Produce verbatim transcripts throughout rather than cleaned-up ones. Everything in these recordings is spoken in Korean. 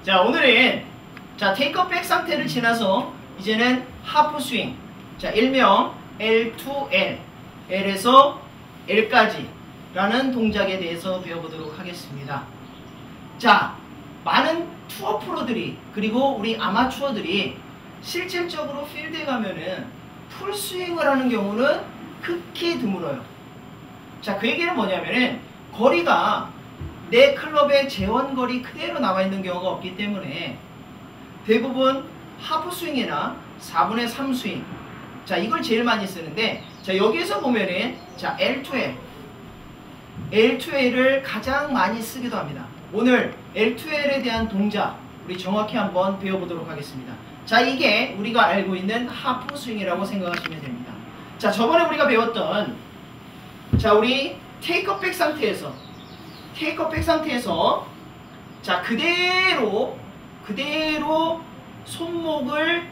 자, 오늘은 자 테이크업 백 상태를 지나서 이제는 하프 스윙, 자 일명 엘 투 엘, L에서 L까지 라는 동작에 대해서 배워보도록 하겠습니다. 자, 많은 투어 프로들이 그리고 우리 아마추어들이 실질적으로 필드에 가면은 풀스윙을 하는 경우는 극히 드물어요. 자, 그 얘기는 뭐냐면은 거리가 내 클럽의 재원거리 그대로 나와있는 경우가 없기 때문에 대부분 하프 스윙이나 사분의 삼 스윙, 자 이걸 제일 많이 쓰는데, 자 여기에서 보면은 자 엘 투 엘, 엘 투 엘을 가장 많이 쓰기도 합니다. 오늘 엘 투 엘에 대한 동작 우리 정확히 한번 배워보도록 하겠습니다. 자, 이게 우리가 알고 있는 하프 스윙이라고 생각하시면 됩니다. 자, 저번에 우리가 배웠던 자 우리 테이크업 백 상태에서 테이크업 백 상태에서 자 그대로 그대로 손목을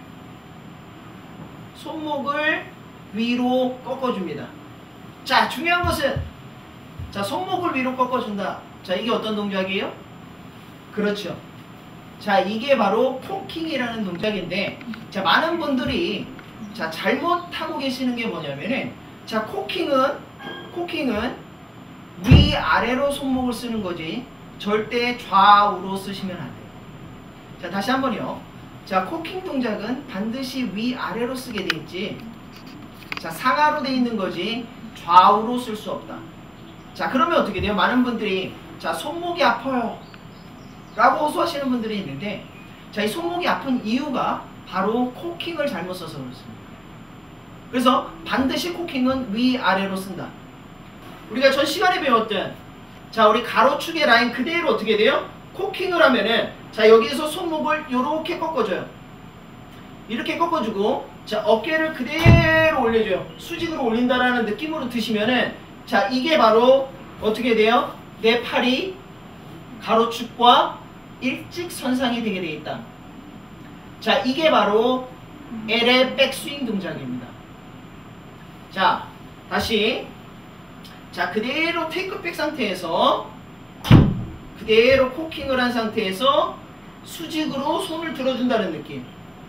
손목을 위로 꺾어줍니다. 자, 중요한 것은 자 손목을 위로 꺾어준다. 자, 이게 어떤 동작이에요? 그렇죠. 자, 이게 바로 코킹이라는 동작인데, 자 많은 분들이 자 잘못하고 계시는 게 뭐냐면은 자 코킹은 코킹은 위아래로 손목을 쓰는 거지 절대 좌우로 쓰시면 안 돼요. 자, 다시 한번요. 자, 코킹 동작은 반드시 위아래로 쓰게 돼 있지 자 상하로 돼 있는 거지 좌우로 쓸 수 없다. 자, 그러면 어떻게 돼요? 많은 분들이 자 손목이 아파요 라고 호소하시는 분들이 있는데, 자 이 손목이 아픈 이유가 바로 코킹을 잘못 써서 그렇습니다. 그래서 반드시 코킹은 위아래로 쓴다. 우리가 전 시간에 배웠던 자 우리 가로축의 라인 그대로 어떻게 돼요? 코킹을 하면은 자 여기에서 손목을 요렇게 꺾어줘요. 이렇게 꺾어주고 자 어깨를 그대로 올려줘요. 수직으로 올린다라는 느낌으로 드시면은 자 이게 바로 어떻게 돼요? 내 팔이 가로축과 일직선상이 되게 되어 있다. 자, 이게 바로 L의 백스윙 동작입니다. 자, 다시 자 그대로 테이크업 백 상태에서 그대로 코킹을 한 상태에서 수직으로 손을 들어준다는 느낌.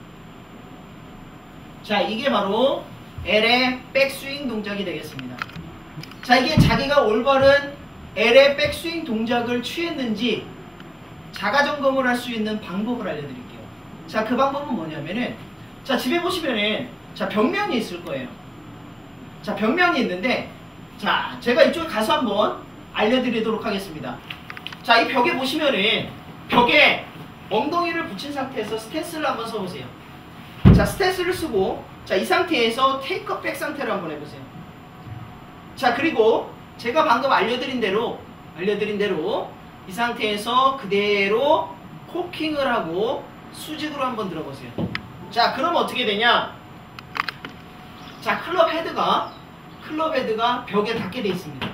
자, 이게 바로 L의 백스윙 동작이 되겠습니다. 자, 이게 자기가 올바른 L의 백스윙 동작을 취했는지 자가점검을 할 수 있는 방법을 알려드릴게요. 자, 그 방법은 뭐냐면은 자 집에 보시면은 자 벽면이 있을 거예요. 자, 벽면이 있는데 자 제가 이쪽에 가서 한번 알려드리도록 하겠습니다. 자, 이 벽에 보시면은 벽에 엉덩이를 붙인 상태에서 스탠스를 한번 써보세요. 자, 스탠스를 쓰고 자 이 상태에서 테이크업 백 상태로 한번 해보세요. 자, 그리고 제가 방금 알려드린 대로 알려드린 대로 이 상태에서 그대로 코킹을 하고 수직으로 한번 들어보세요. 자, 그럼 어떻게 되냐? 자, 클럽 헤드가 클럽 헤드가 벽에 닿게 돼 있습니다.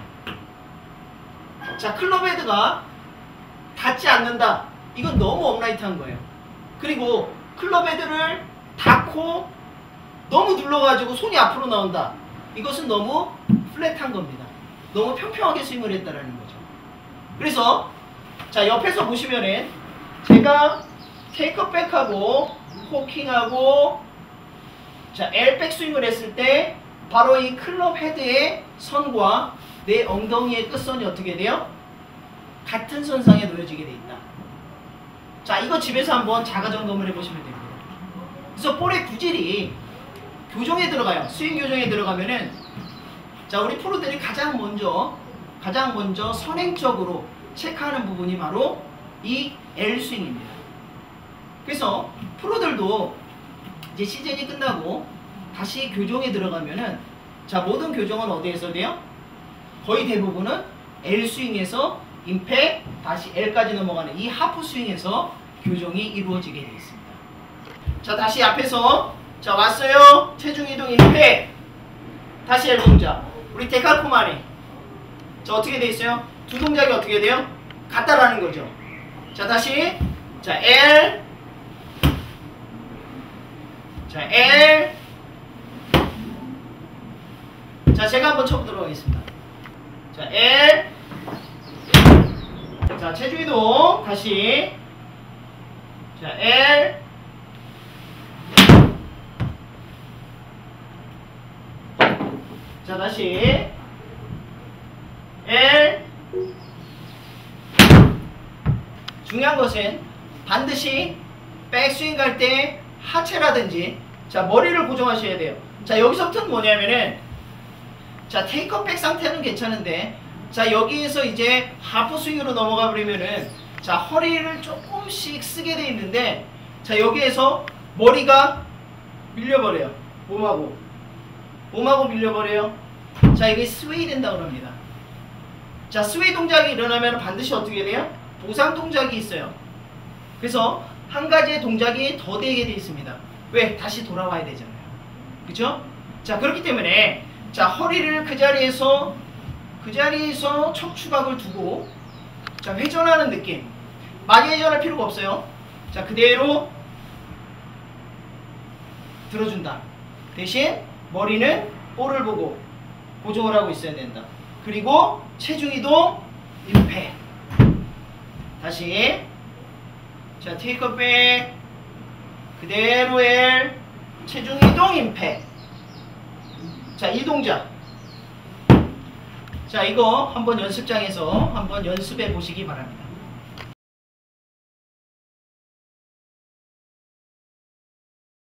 자, 클럽 헤드가 닿지 않는다. 이건 너무 업라이트한 거예요. 그리고 클럽 헤드를 닿고 너무 눌러가지고 손이 앞으로 나온다. 이것은 너무 플랫한 겁니다. 너무 평평하게 스윙을 했다라는 거죠. 그래서 자 옆에서 보시면은 제가 테이크업 백하고 코킹하고 자 L 백스윙을 했을 때 바로 이 클럽 헤드의 선과 내 엉덩이의 끝선이 어떻게 돼요? 같은 선상에 놓여지게 돼 있다. 자, 이거 집에서 한번 자가점검을 해보시면 됩니다. 그래서 볼의 구질이 교정에 들어가요. 스윙 교정에 들어가면은 자 우리 프로들이 가장 먼저 가장 먼저 선행적으로 체크하는 부분이 바로 이 L 스윙입니다. 그래서 프로들도 이제 시즌이 끝나고 다시 교정에 들어가면은 자 모든 교정은 어디에서 돼요? 거의 대부분은 L 스윙에서 임팩 다시 L까지 넘어가는 이 하프 스윙에서 교정이 이루어지게 되어 있습니다. 자, 다시 앞에서 자 왔어요. 체중 이동 임팩 다시 L 동작. 우리 데칼코마니 자 어떻게 돼 있어요? 두 동작이 어떻게 돼요? 같다라는 거죠. 자, 다시 자 L 자 L 자 제가 한번 쳐보도록 하겠습니다. 자 L 자 체중 이동 다시 자, L. 자, 다시. L. 중요한 것은 반드시 백스윙 갈 때 하체라든지 자 머리를 고정하셔야 돼요. 자 여기서부터는 뭐냐면은 자 테이크업 백 상태는 괜찮은데 자 여기에서 이제 하프 스윙으로 넘어가 버리면은 자 허리를 조금씩 쓰게 돼 있는데 자 여기에서 머리가 밀려버려요. 몸하고 몸하고 밀려버려요. 자 이게 스웨이 된다고 합니다. 자 스웨이 동작이 일어나면 반드시 어떻게 돼요? 보상 동작이 있어요. 그래서 한 가지의 동작이 더 되게 되어 있습니다. 왜? 다시 돌아와야 되잖아요. 그쵸? 자 그렇기 때문에 자 허리를 그 자리에서 그 자리에서 척추각을 두고 자 회전하는 느낌. 많이 회전할 필요가 없어요. 자 그대로 들어준다. 대신 머리는 볼을 보고 고정을 하고 있어야 된다. 그리고 체중 이동 임팩. 다시 자 테이크업 백 그대로 L 체중 이동 임팩. 자 이 동작 자 이거 한번 연습장에서 한번 연습해 보시기 바랍니다.